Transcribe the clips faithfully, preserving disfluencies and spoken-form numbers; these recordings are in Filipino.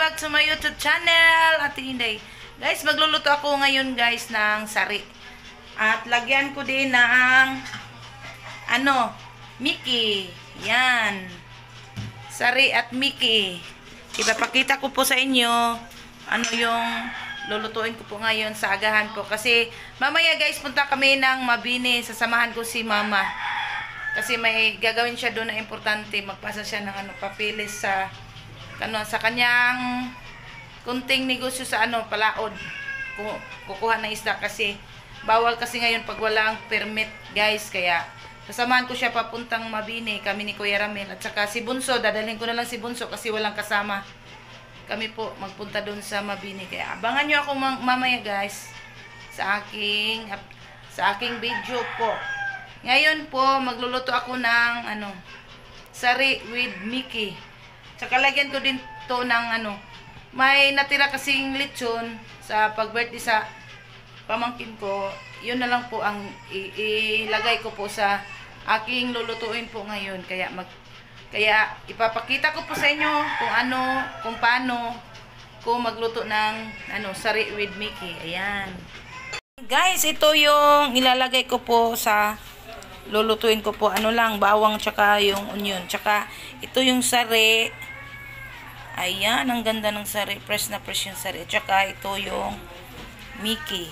back to my YouTube channel, Ate Inday. Guys, magluluto ako ngayon guys ng sari. At lagyan ko din ng ano, Mickey. Yan. Sari at Mickey. Ipapakita ko po sa inyo ano yung lulutuin ko po ngayon sa agahan po. Kasi mamaya guys, punta kami ng Mabini. Sasamahan ko si Mama. Kasi may gagawin siya doon na importante. Magpasa siya ng ano, papilis sa ano, sa kanyang kunting negosyo sa ano, Palaod. Kukuha ng isda kasi bawal kasi ngayon pag walang permit guys. Kaya sasamahan ko siya papuntang Mabini. Kami ni Kuya Ramil at saka si Bunso. Dadalhin ko na lang si Bunso kasi walang kasama. Kami po magpunta doon sa Mabini. Kaya abangan nyo ako mamaya guys sa aking sa aking video po. Ngayon po magluluto ako ng ano, sari with Mickey. Tsaka lagyan ko din to ng ano, may natira kasing lechon sa pag-birthday sa pamangkin ko. Yun na lang po ang ilagay ko po sa aking lulutuin po ngayon. Kaya mag kaya ipapakita ko po sa inyo kung ano, kung paano ko magluto ng ano, sari with Mickey. Ayan. Guys, ito yung ilalagay ko po sa lulutuin ko po. Ano lang, bawang tsaka yung onion. Tsaka ito yung sari. Ayan, ang ganda ng sari. Fresh na fresh yung sari. Tsaka ito yung Mickey.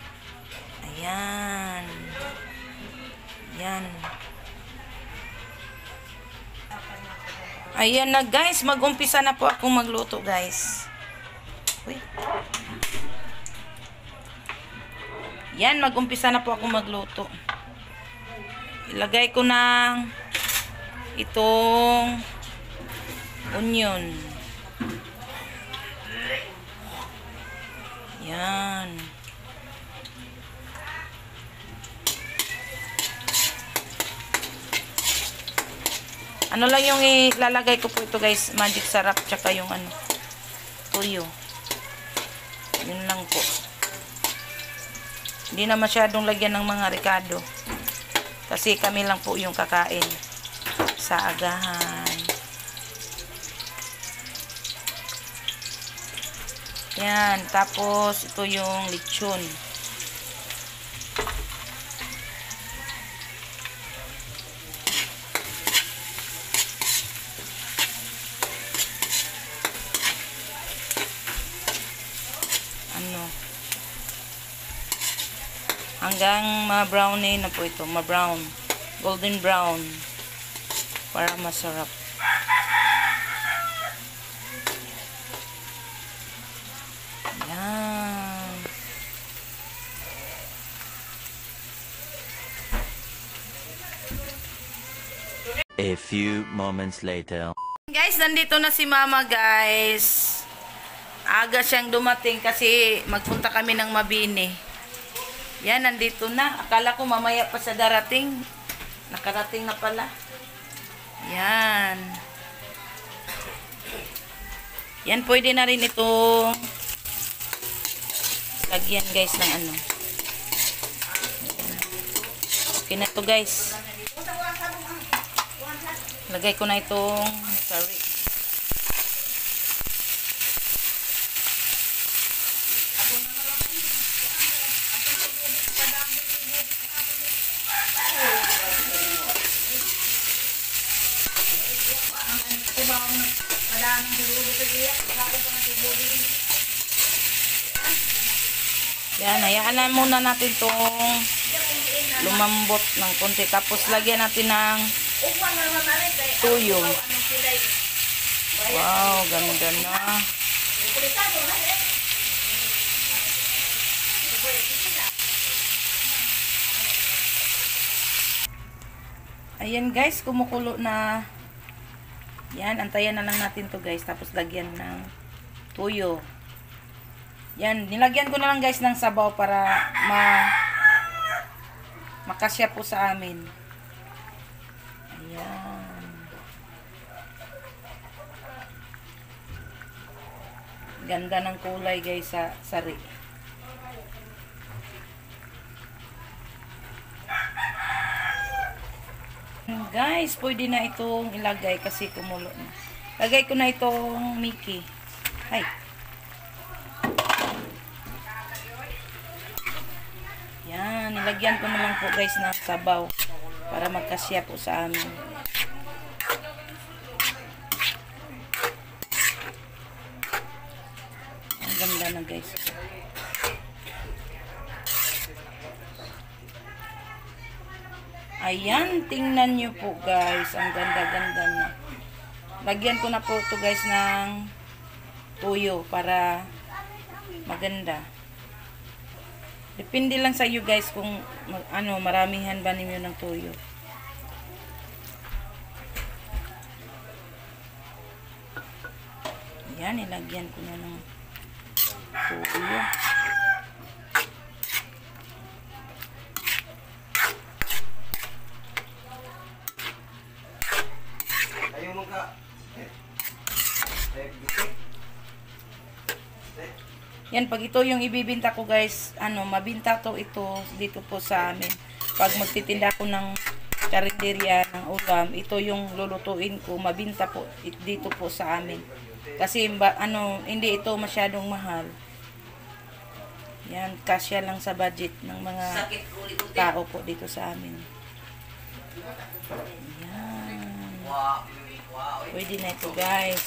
Ayan. Ayan. Ayan na guys. Mag-umpisa na po akong magluto guys. Uy. Yan, mag-umpisa na po akong magluto. Ilagay ko ng itong onion. Yan. Ano lang yung ilalagay ko po ito guys, magic sarap tsaka yung ano, tuyo. Yun lang po. Hindi na masyadong lagyan ng mga ricado. Kasi kami lang po yung kakain sa agahan. Yan, tapos ito yung lechon. Ano? Hanggang ma-brownie na po ito, ma-brown, golden brown para masarap. A few moments later. Guys, nandito na si Mama guys. Aga siyang dumating kasi magpunta kami ng Mabini. Yan, nandito na. Akala ko mamaya pa sa darating. Nakarating na pala. Yan. Yan, pwede na rin itong lagyan guys ng ano. Okay na ito guys. Lagay ko na itong sari. Yan, hayaan na muna natin itong lumambot ng konti. Tapos lagyan natin ng tuyo. Wow, ganda na. Ayan guys, kumukulo na. Yan, antayan na lang natin to guys. Tapos lagyan ng tuyo. Yan, nilagyan ko na lang guys ng sabaw para ma makasya po sa amin. Ayan. Ganda ng kulay guys sa sari. Guys, pwede na itong ilagay kasi kumulo na. Lagay ko na itong Mickey. Hay. Yan, nilagyan ko na lang po guys ng sabaw para magkasya po sa amin. Ang ganda na guys. Ayan, tingnan nyo po guys. Ang ganda-ganda na. Lagyan ko na po ito guys ng tuyo para maganda. Depende lang sa iyo guys kung ano, maramihan ba ninyo ng tuyo. Ayan, ilagyan ko na ng tuyo. Yan, pag ito yung ibibinta ko guys, ano, mabinta to ito dito po sa amin. Pag magtitinda ko ng karinderya ng ulam, ito yung lulutuin ko, mabinta po dito po sa amin. Kasi ba, ano, hindi ito masyadong mahal. Yan, kasya lang sa budget ng mga tao po dito sa amin. Yan. Pwede na ito guys.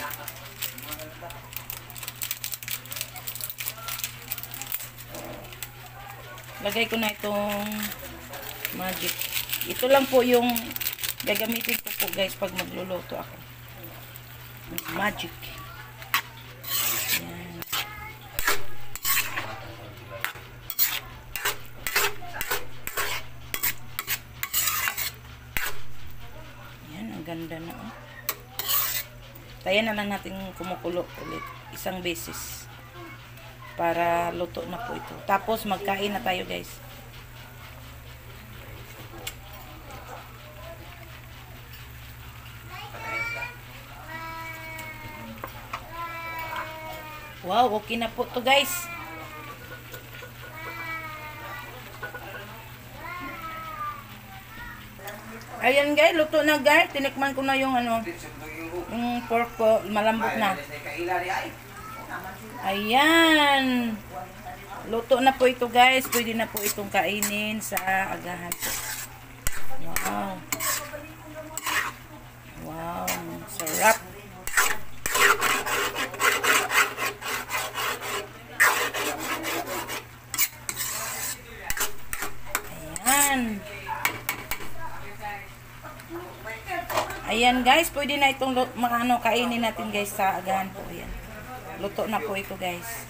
Lagay ko na itong magic. Ito lang po yung gagamitin ko po guys pag magluluto ako. Magic. Yan. Yan, ang ganda na. Oh. Tayan na lang natin kumukulo ulit. Isang beses. Para luto na po ito. Tapos magkain na tayo guys. Wow, okay na po to guys. Ayan guys, luto na guys. Tinikman ko na yung ano, yung pork po, malambot na. Ayan. Luto na po ito guys. Pwede na po itong kainin sa agahan po. Wow. Wow. Sarap. Ayan. Ayan guys. Pwede na itong ano, kainin natin guys sa agahan po. Ayan. Luto na po ito guys.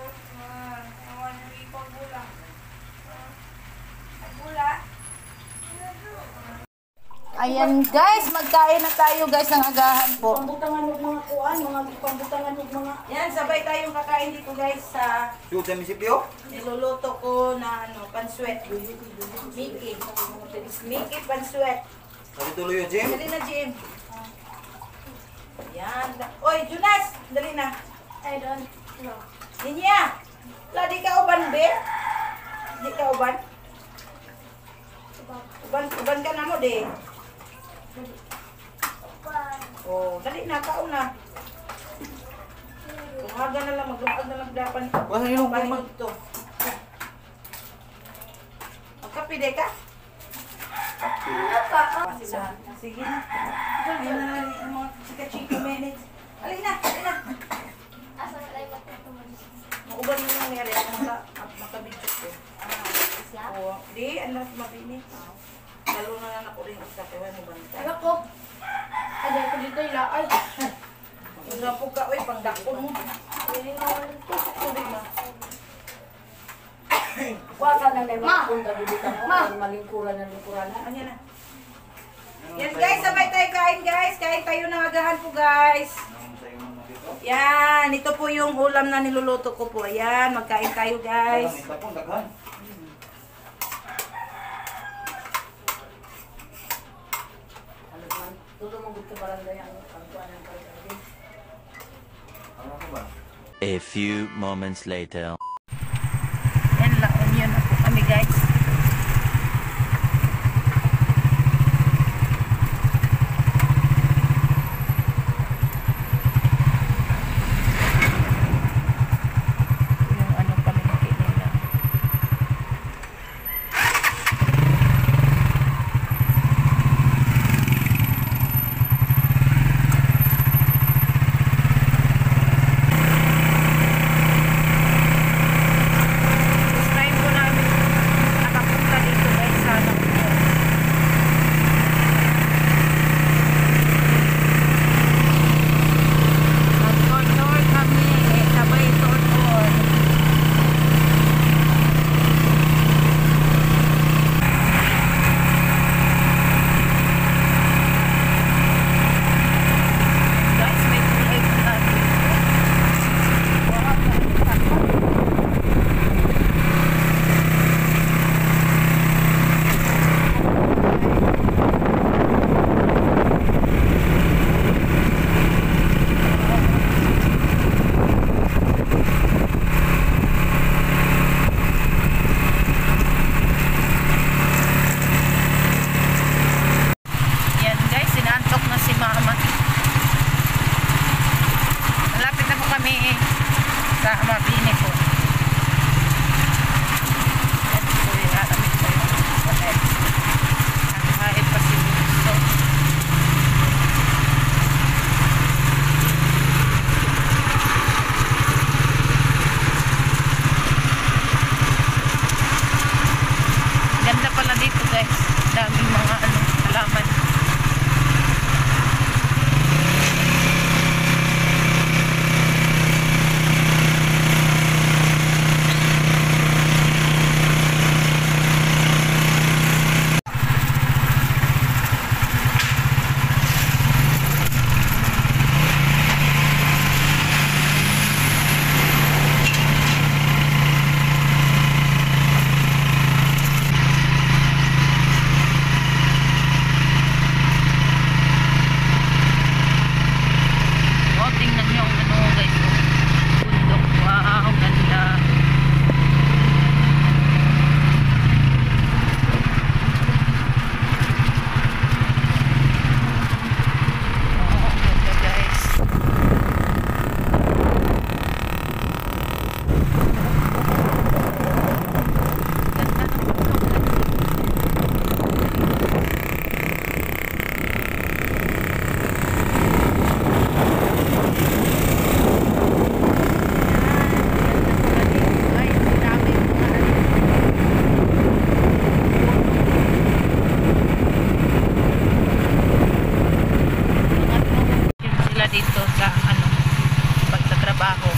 Ayan guys, magkain na tayo guys ng agahan po. Pambutangan ng mga kuan, mga pambutangan ng mga... Yan, sabay tayong kakain dito guys sa niluluto ko na ano, panswet. Mickey. Mickey panswet. Dali tuloy yun, Jim. Dali na, Jim. Yan. Oy, Jonas, dali na. I don't know. Ninya, la di ka uban be? Di ka uban? Uban, uban ka na mo de. Oh, dali na, kauna. Lumaga na lang, maglungkag na lang dapan. Wala yung Palimod to. Magkapi de ka? Sige na. Yan na lang yung mga chika-chika minutes. Alin na, alin na. Asa na lang matutunan. Mauban mo lang nere, maka, makabidyo ko. Isla? Oo, di, anak mabini. Lalo na lang ako rin isa, kaya mo bantay. Ano ko? Aday ko dito ila. Ay! Kung po ka, oy, pangdakon mo. Hindi na wala ito. Tuloy na. Wala na lang Ma! punta dito mo. Ma! Malingkuran na lingkuran na. Ano na? Yes guys, sabay tayo kain guys. Kain tayo ng agahan po guys. Yan, ito po yung ulam na niluluto ko po. Ayan, magkain tayo guys. Tuto mo gusto barangay ang pagkuhan ng barangay. A few moments later. Yan, laon yun na po kami guys. mabini po. At po yung alamig po yung palet. Nakahit pa si Bunso. Ganda pala dito guys. Daming mga ano, halaman. Oh, tingnan nyo ang ano guys. Bundok. Wow, ganda. Oh, ganda guys. Ganda ng bundok. Sila dito sa ano pagtatrabaho.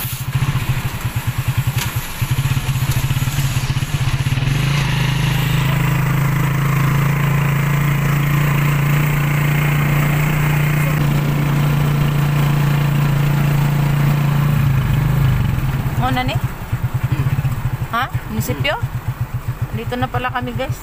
Mo na ni? Ha? Munisipyo? Dito na pala kami guys.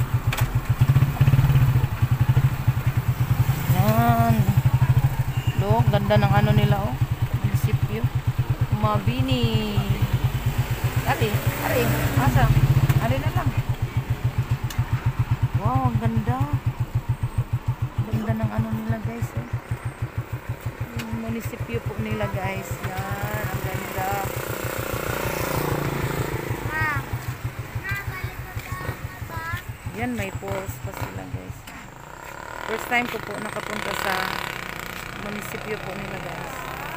Yan. Lo, ganda ng ano nila oh. Munisipyo. Mabini. Ari, ari, asa? Ari na lang. Wow, ang ganda. Ganda ng ano nila guys eh. Yung munisipyo po nila guys. Yan, ang ganda. Yan, may poles pa sila guys. First time ko po nakapunta sa munisipyo po nila guys.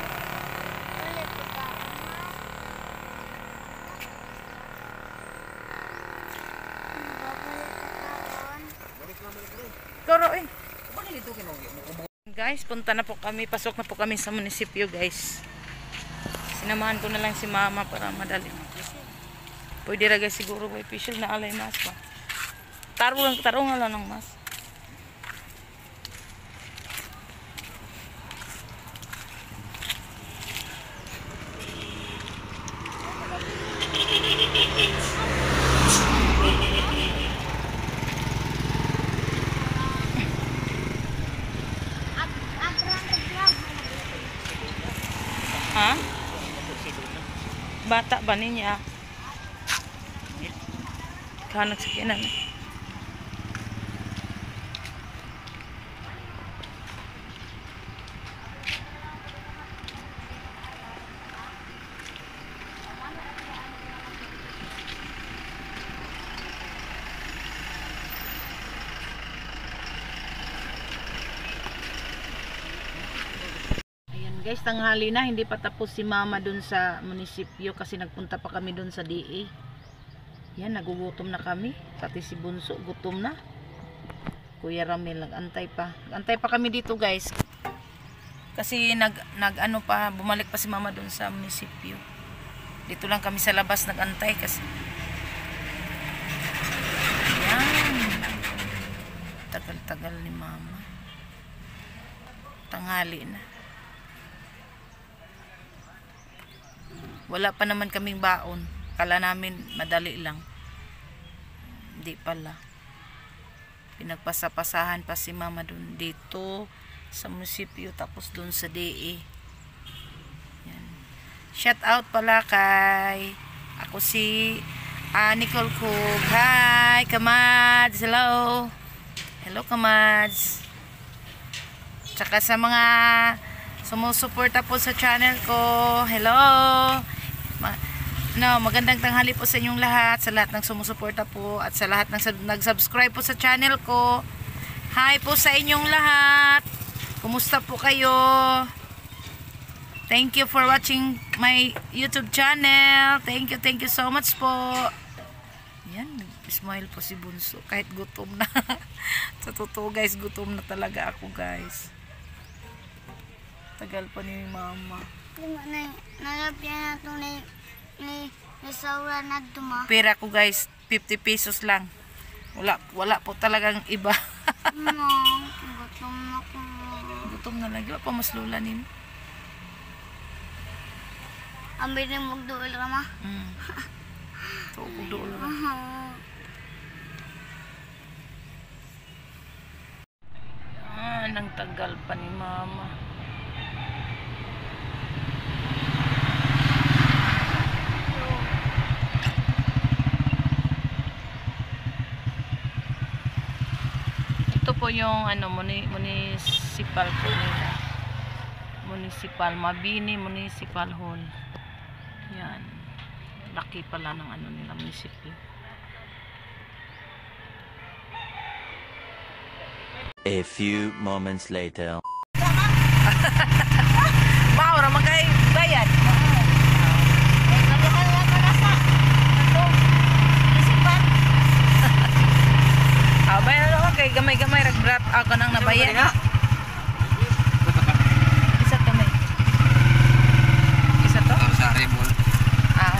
Koro eh. Guys, punta na po kami. Pasok na po kami sa munisipyo guys. Sinamahan ko na lang si mama para madali. Pwede ra guys siguro may official na alay mas pa. Tarong tarong lang ng mas. Ha? Bata ba niya? Kanak sakinan. Guys, tanghali na, hindi pa tapos si mama dun sa munisipyo kasi nagpunta pa kami dun sa D A. Yan, nagugutom na kami. Pati si Bunso, gutom na. Kuya Ramil, nag-antay pa. Nag-antay pa kami dito guys. Kasi nag, nag ano pa, bumalik pa si mama dun sa munisipyo. Dito lang kami sa labas nag-antay kasi. Yan. Tagal-tagal ni mama. Tanghali na. Wala pa naman kaming baon. Kala namin madali lang. Hindi pala. Pinagpasapasahan pa si mama dun dito sa munisipyo tapos dun sa D A. Yan. Shout out pala kay ako si uh, Nicole Cook. Hi Kamads. Hello. Hello Kamads. Tsaka sa mga sumusuporta po sa channel ko. Hello. No, magandang tanghali po sa inyong lahat, sa lahat ng sumusuporta po at sa lahat ng sub- nag-subscribe po sa channel ko. Hi po sa inyong lahat. Kumusta po kayo? Thank you for watching my YouTube channel. Thank you, thank you so much po. Yan, smile po si Bunso kahit gutom na. Sa totoo guys, gutom na talaga ako guys. Tagal pa ni mama. Nalapyan na ito na ni nasaura na duma. Pera ko guys, fifty pesos lang. Wala, wala po talagang iba. No, gutom na ko. Gutom na lang. Di ba pa mas lula nin? Ambil ni magduol ka ma. Mm. So, doon lang. Ah, nang tagal pa ni mama. Ito po yung ano muni, municipal po nila. Municipal Mabini Municipal Hall. Yan. Laki pala ng ano nila municipal. A few moments later. Maura magay bayad. Eh, kalihan lang ka na sa. Ito. Isipan. Ah, bayad ako kay gamay-gamay ragbrat ako nang nabayad. Isa to may. Isa to? Sa Remol. Ah.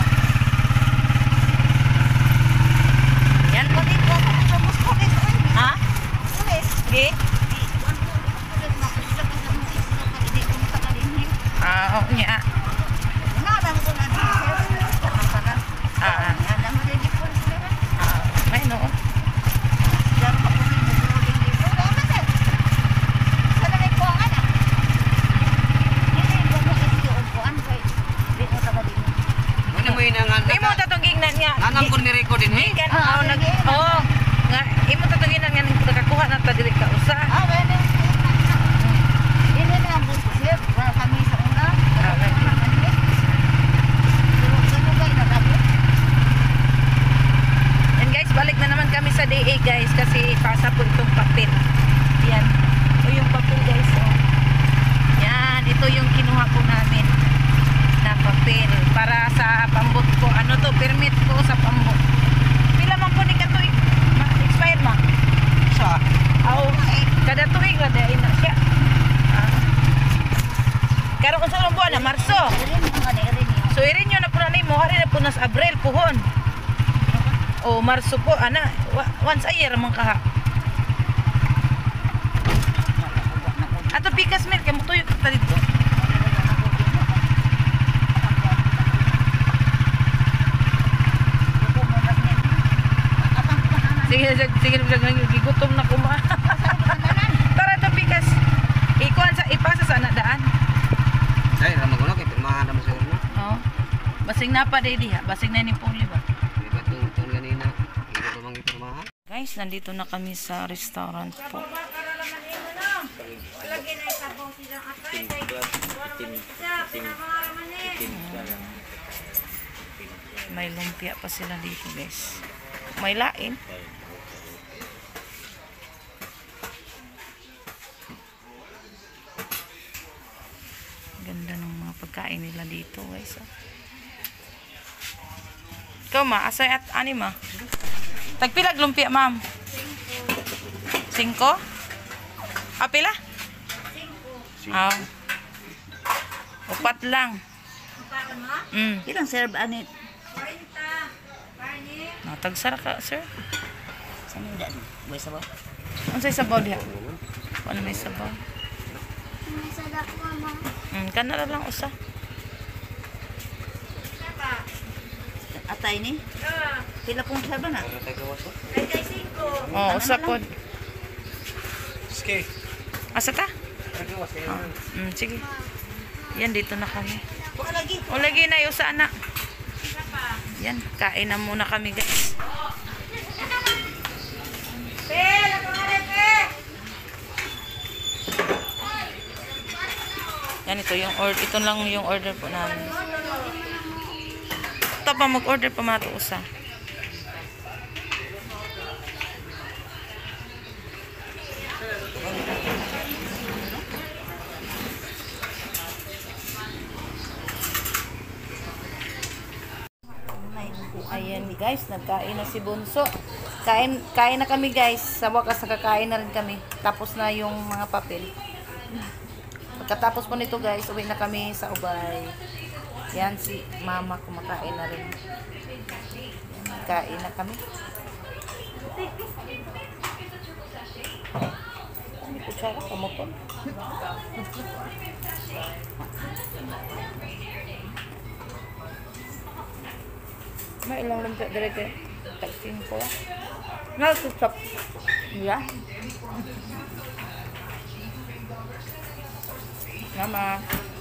Yan ko dito. Tapos ko dito. Ha? Ulis. Di? Ah, oh, nya. Ah, ah, may no. Ano mo yun ang Imo tatong gingnan niya. nanam ko ni Rico din eh. Kan oh nag oh nga imo tatong gingnan nga nakakuha na ta diri ka usa. And guys, balik na naman kami sa D A guys kasi pasa po itong papel. Yan. Ito yung papel guys. Oh. Yan, ito yung kinuha ko namin na papel para sa pambot ko. Ano to? Permit ko sa pambot. Pila man ko ni ka tuig? Expired ma? Sa Aw, kada tuig ra dai na siya. Ah. Karon unsa lang buwan na Marso. So irin nyo na po na nimo, hari na po nas Abril puhon. O Marso po ana, Wa- once a year man kaha. Ato pikas milk kay mutuyo ta dito. Sige, sige, sige, sige, gigutom na ko ma. Tara to pikas. Ikuan sa ipasa sa anak daan. Dai ra magulo kay pirmahan na masur no. Oh. Basing na pa day diha, basing na ni puli ba. Di ba tung tung ganina. Iro ko mang pirmahan. Guys, nandito na kami sa restaurant po. May lumpia pa sila dito guys. May lain. Ganda ng mga pagkain nila dito guys. Oh. Ikaw ma, asay at ani ma? Tagpilag lumpia ma'am? Cinco? Ah, pila? Ah. Upat lang. Mm. Ilang serve anit? Natagsara ka, sir. Saan yung daan? Buhay sa bawah? Ano sa'y sabaw diha? Ano may sabaw? Mm, kanala lang usa. Atay ni? Pila pong serve na? Oh, usa pod. Ski. Asa ta? Oh. Mm, sige. Yan, dito na kami. Buka lagi. O, lagi na yung sa anak. Yan, kain na muna kami guys. Yan, ito yung order. Ito lang yung order po namin. Sakto pa mag-order pa mato usa. Ayan guys, nagkain na si Bunso. Kain, kain na kami guys. Sa wakas nakakain na rin kami. Tapos na yung mga papel. Pagkatapos po nito guys, uwi na kami sa Ubay. Yan si mama kumakain na rin. Yan, kain na kami. May kutsara, kamuton. May ilang lumpia direct tag-sing ko. Nagsusap. Yeah. Nama.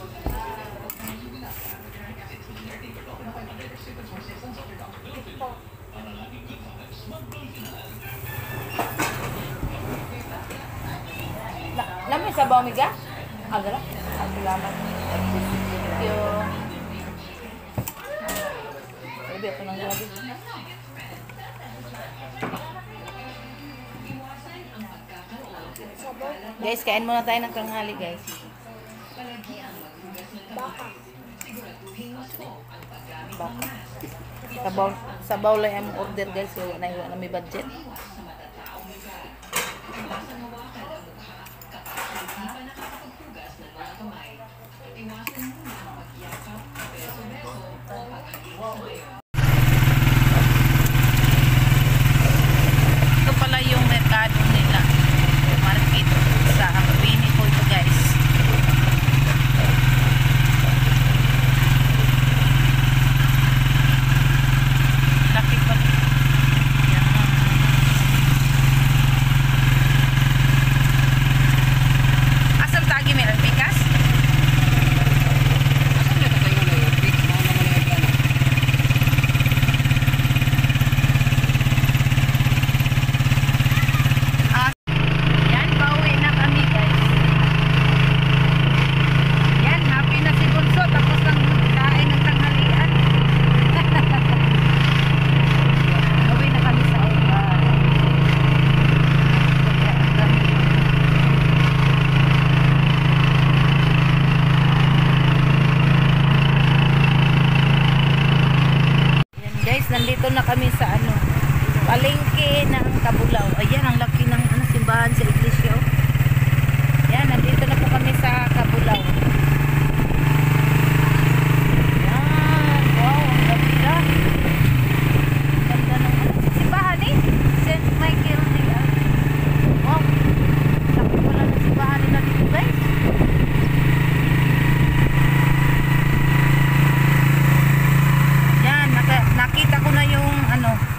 Na, namin sabaw miga? Agara. Salamat. Thank you. Sabi ako ng grabe. Guys, kain muna tayo ng tanghali, guys. Baka. Baka. Sabaw, sabaw lang yung order, guys. Wala na, wala na may budget. Ito pala yung merkado nila. Market sa Pini po ito guys. Laki pa. Yan. Asam tagi meron pikas? Asa na tayo na yung fix mo naman yung ano. Yan, pauwi na kami guys. Yan, happy na si Bunso. Tapos ng kain ng tanghalian. Pauwi na kami sa Ubay. Yan guys, nandito na kami sa ano, palengke ng Cabulao. Ayan, ang laki ng ano, simbahan sa iglesia. Oh. Yan, nandito na po kami sa Cabulao. Yan, wow, ang ganda. Ang ganda ng ano, simbahan eh. Saint Michael de Wow, laki pala ng simbahan nila dito guys. Yan, naka, nakita ko na yung ano,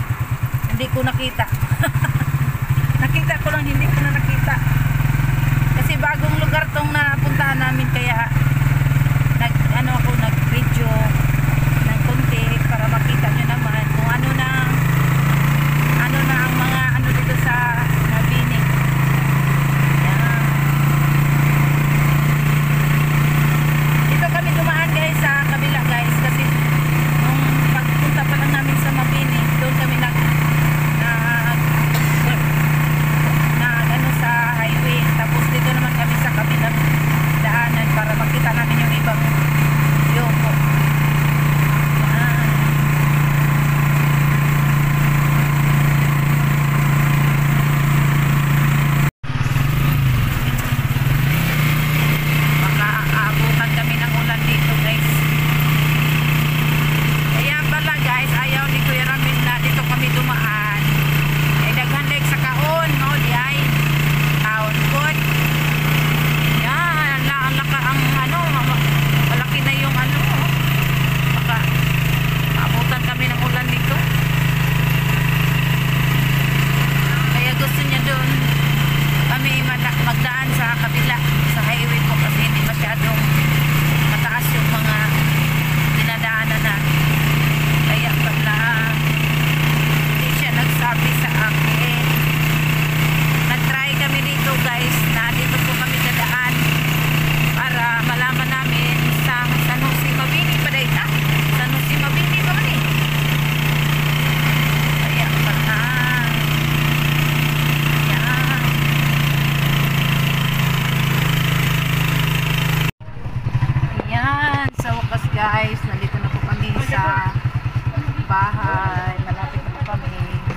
guys, nandito na po kami sa bahay. Malapit na po kami.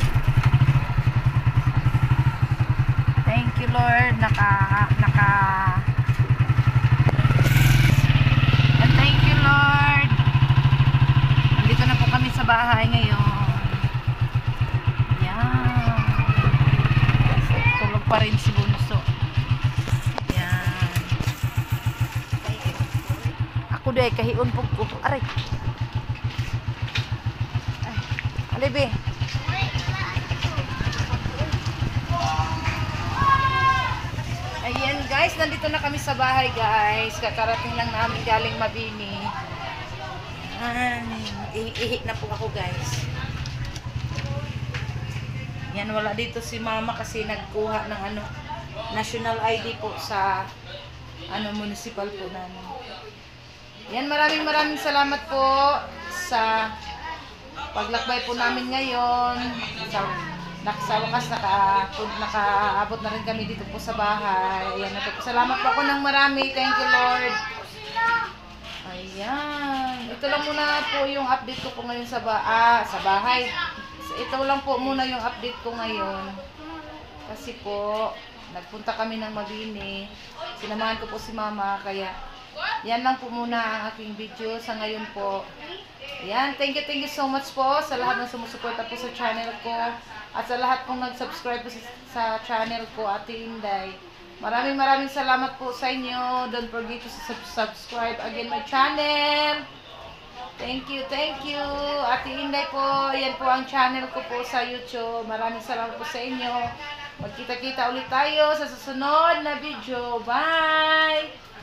Thank you Lord, naka naka and thank you Lord. Nandito na po kami sa bahay ngayon. Yan. Tulog pa rin si Bunso. Yan. Ako day kahiun po ko. Aray. Ay. Alibi. Ayan guys, nandito na kami sa bahay guys. Kakarating lang namin galing Mabini. Ayan, ihi na po ako guys. Yan, wala dito si mama kasi nagkuha ng ano, national I D po sa ano, municipal po namin. Yan, maraming maraming salamat po sa paglakbay po namin ngayon. Sa Sa wakas, naka, nakaabot na rin kami dito po sa bahay. Ayan, salamat po ako ng marami. Thank you, Lord. Ayan. Ito lang muna po yung update ko po ngayon sa, ba ah, sa bahay. Ito lang po muna yung update ko ngayon. Kasi po, nagpunta kami ng Mabini. Sinamahan ko po si Mama. Kaya, yan lang po muna ang aking video sa ngayon po. Ayan, thank you, thank you so much po sa lahat ng sumusuporta po sa channel ko. At sa lahat pong nag-subscribe po sa, sa channel ko, Ate Inday. Maraming maraming salamat po sa inyo. Don't forget to sub subscribe again my channel. Thank you, thank you. Ate Inday po, yan po ang channel ko po sa YouTube. Maraming salamat po sa inyo. Magkita-kita ulit tayo sa susunod na video. Bye!